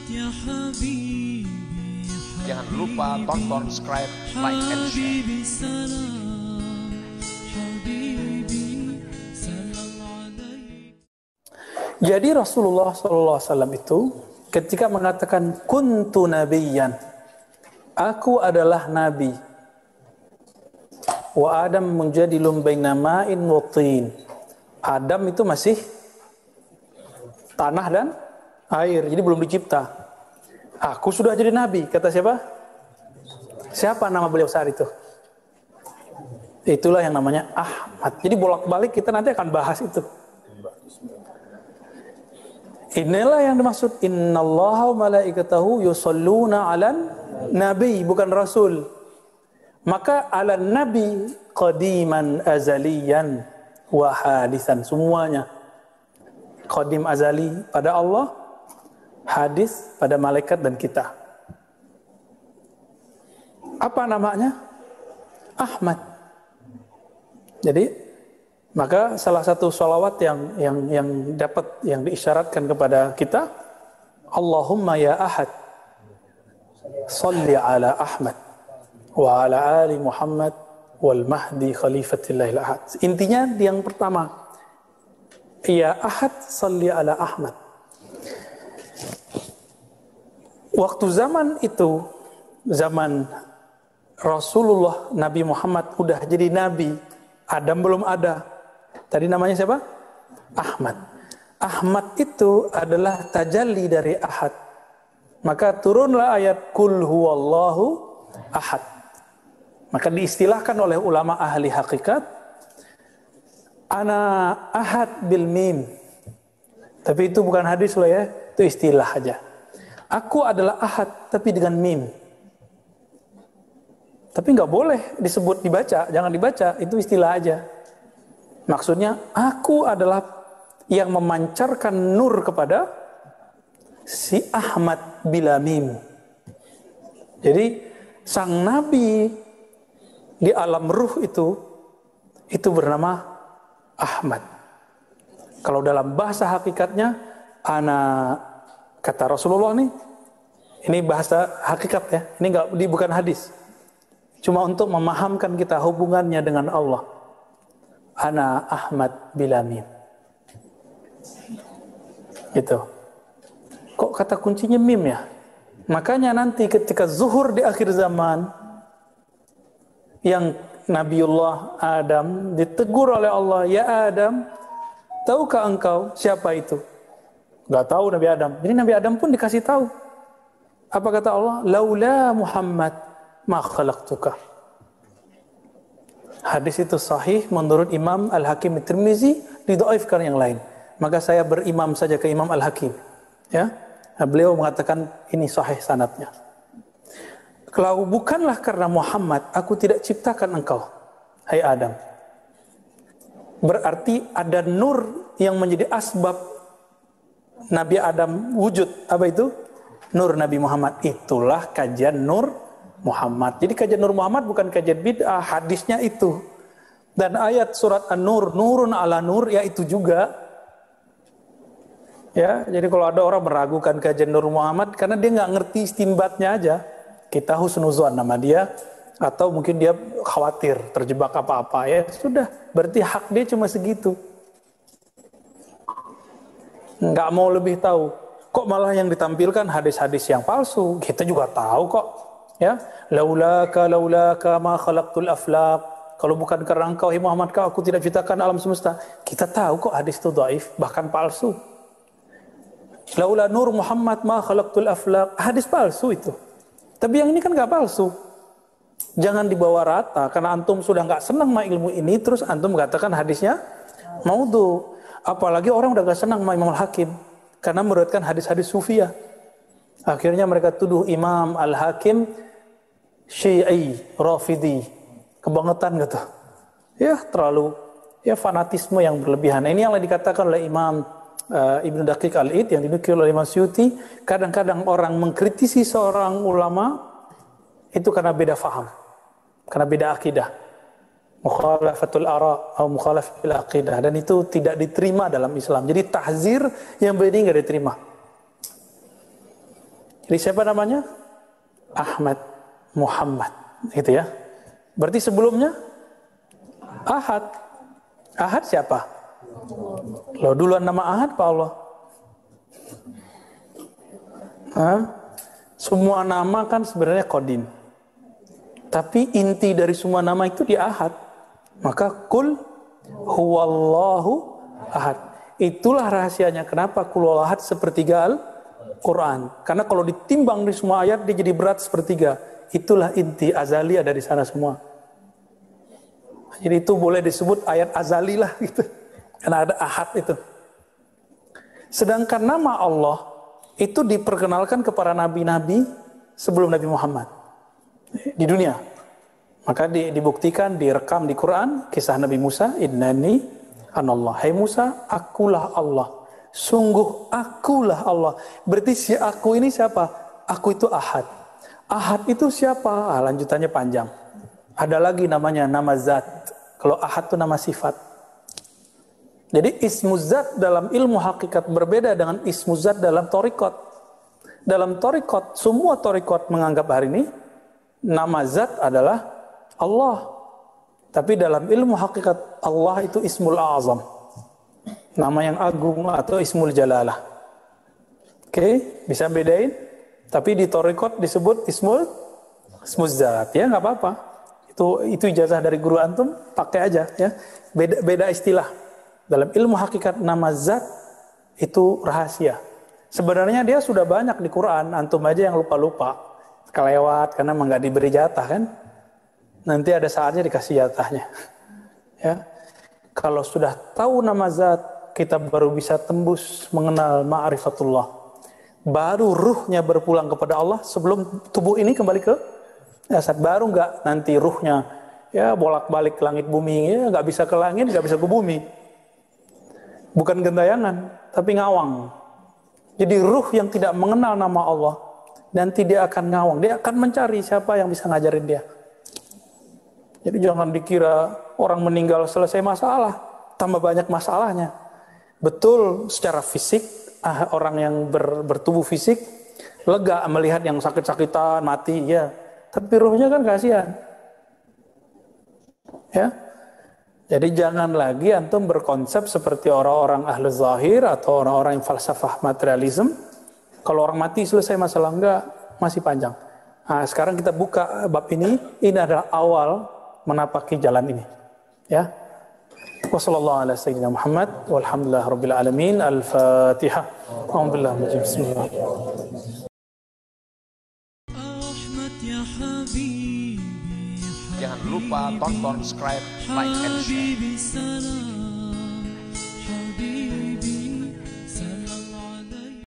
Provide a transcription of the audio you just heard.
Jangan lupa tonton, subscribe, like, and share. Jadi Rasulullah SAW itu ketika mengatakan kuntu nabiyyan, aku adalah nabi, wa Adam munjadilun baina ma'in wa tin. Adam itu masih tanah dan air, jadi belum dicipta. Aku sudah jadi nabi, kata siapa? Siapa nama beliau saat itu? Itulah yang namanya Ahmad. Jadi bolak-balik kita nanti akan bahas itu. Inilah yang dimaksud innallaha wa malaikatahu yusholluna 'alan nabi, bukan rasul. Maka 'alan nabi qadiman azaliyan wa hadisan, semuanya. Qadim azali pada Allah, hadis pada malaikat dan kita. Apa namanya? Ahmad. Jadi maka salah satu sholawat yang dapat, yang diisyaratkan kepada kita, Allahumma ya Ahad, salli ala Ahmad wa ala ali Muhammad wal mahdi khalifatillahil ahad. Intinya yang pertama, ya Ahad, salli ala Ahmad. Waktu zaman itu, zaman Rasulullah Nabi Muhammad udah jadi nabi, Adam belum ada. Tadi namanya siapa? Ahmad. Ahmad itu adalah tajalli dari Ahad. Maka turunlah ayat Qul huwallahu ahad. Maka diistilahkan oleh ulama ahli hakikat, ana ahad bil mim. Tapi itu bukan hadis loh ya, itu istilah aja. Aku adalah ahad tapi dengan mim. Tapi nggak boleh disebut dibaca, jangan dibaca, itu istilah aja. Maksudnya, aku adalah yang memancarkan nur kepada si Ahmad bila mim. Jadi, sang nabi di alam ruh itu bernama Ahmad. Kalau dalam bahasa hakikatnya, kata Rasulullah nih, ini bahasa hakikat ya, ini bukan hadis. Cuma untuk memahamkan kita hubungannya dengan Allah. Ana Ahmad bila mim. Gitu. Kok kata kuncinya mim ya? Makanya nanti ketika zuhur di akhir zaman, yang Nabiullah Adam ditegur oleh Allah, ya Adam, tahukah engkau siapa itu? Gak tahu Nabi Adam. Jadi Nabi Adam pun dikasih tahu. Apa kata Allah? Laula Muhammad ma khalaqtuka. Hadis itu sahih menurut Imam Al-Hakim Tirmizi, didhaifkan yang lain. Maka saya berimam saja ke Imam Al-Hakim. Ya, beliau mengatakan ini sahih sanadnya. Kalau bukanlah karena Muhammad, aku tidak ciptakan engkau, hai Adam. Berarti ada nur yang menjadi asbab Nabi Adam wujud. Apa itu? Nur Nabi Muhammad. Itulah kajian Nur Muhammad. Jadi kajian Nur Muhammad bukan kajian bid'ah, hadisnya itu. Dan ayat surat An-Nur, nurun ala nur, ya itu juga. Ya, jadi kalau ada orang meragukan kajian Nur Muhammad karena dia nggak ngerti istinbatnya aja, kita husnuzon nama dia, atau mungkin dia khawatir terjebak apa-apa, ya sudah, berarti hak dia cuma segitu. Nggak mau lebih tahu. Kok malah yang ditampilkan hadis-hadis yang palsu? Kita juga tahu kok. Ya, laulaka ma khalaqtul aflaq. Kalau bukan karena engkau, Muhammad, aku tidak ciptakan alam semesta. Kita tahu kok hadis itu dhaif, bahkan palsu. Laula nur Muhammad ma khalaqtul aflaq. Hadis palsu itu. Tapi yang ini kan enggak palsu. Jangan dibawa rata karena antum sudah enggak senang sama ilmu ini, terus antum mengatakan hadisnya maudhu. Apalagi orang udah enggak senang sama Imam Al-Hakim karena meriwayatkan hadis-hadis sufiyah. Akhirnya mereka tuduh Imam Al-Hakim Syi'i, Rafidi, kebangetan gitu. Ya, terlalu fanatisme yang berlebihan. Ini yang dikatakan oleh Imam Ibnu Daqiq Al-Id yang dinukil oleh Imam Suyuti. Kadang-kadang orang mengkritisi seorang ulama itu karena beda faham, karena beda akidah. Mukhalafatul ara atau mukhalafatul aqidah, dan itu tidak diterima dalam Islam. Jadi tahzir yang begini enggak diterima. Jadi siapa namanya? Ahmad, Muhammad, gitu ya. Berarti sebelumnya Ahad. Ahad siapa? Loh, duluan nama Ahad Pak Allah. Semua nama kan sebenarnya qadim. Tapi inti dari semua nama itu di Ahad. Maka kul huwallahu ahad. Itulah rahasianya kenapa kul huwallahu ahad sepertiga Al-Quran. Karena kalau ditimbang di semua ayat dia jadi berat sepertiga. Itulah inti azali ada di sana semua. Jadi itu boleh disebut ayat azali lah gitu. Karena ada ahad itu. Sedangkan nama Allah itu diperkenalkan kepada nabi-nabi sebelum Nabi Muhammad di dunia. Maka dibuktikan, direkam di Quran kisah Nabi Musa, innani anallah. Hai Musa, akulah Allah. Sungguh akulah Allah. Berarti si aku ini siapa? Aku itu Ahad. Ahad itu siapa? Lanjutannya panjang. Ada lagi namanya nama zat. Kalau Ahad itu nama sifat. Jadi ismu zat dalam ilmu hakikat berbeda dengan ismu zat dalam torikot. Dalam torikot, semua torikot menganggap hari ini nama zat adalah Allah. Tapi dalam ilmu hakikat Allah itu ismul azam. Nama yang agung atau ismul jalalah. Oke, bisa bedain. Tapi di torikot disebut ismul zat. Ya nggak apa-apa. Itu ijazah dari guru antum, pakai aja ya. Beda istilah. Dalam ilmu hakikat nama zat itu rahasia. Sebenarnya dia sudah banyak di Quran, antum aja yang lupa-lupa. Kelewat karena emang nggak diberi jatah kan. Nanti ada saatnya dikasih jatahnya. Ya. Kalau sudah tahu nama zat, kita baru bisa tembus mengenal ma'rifatullah. Baru ruhnya berpulang kepada Allah sebelum tubuh ini kembali ke jasad. Baru nggak nanti ruhnya ya bolak-balik ke langit bumi, ya nggak bisa ke langit, nggak bisa ke bumi. Bukan gentayangan, tapi ngawang. Jadi ruh yang tidak mengenal nama Allah, nanti dia akan ngawang. Dia akan mencari siapa yang bisa ngajarin dia. Jadi jangan dikira orang meninggal selesai masalah, tambah banyak masalahnya. Betul secara fisik, orang yang bertubuh fisik lega melihat yang sakit-sakitan, mati, ya. Tapi ruhnya kan kasihan. Ya. Jadi jangan lagi antum berkonsep seperti orang-orang ahli zahir atau orang-orang yang falsafah materialism. Kalau orang mati selesai masalah, enggak, masih panjang. Nah, sekarang kita buka bab ini adalah awal menapaki jalan ini. Ya. Wassallallahu ala sayyidina Muhammad walhamdulillah rabbil alamin. Al-Fatihah. Alhamdulillah. Bismillah. Jangan lupa tonton, subscribe, like, and share.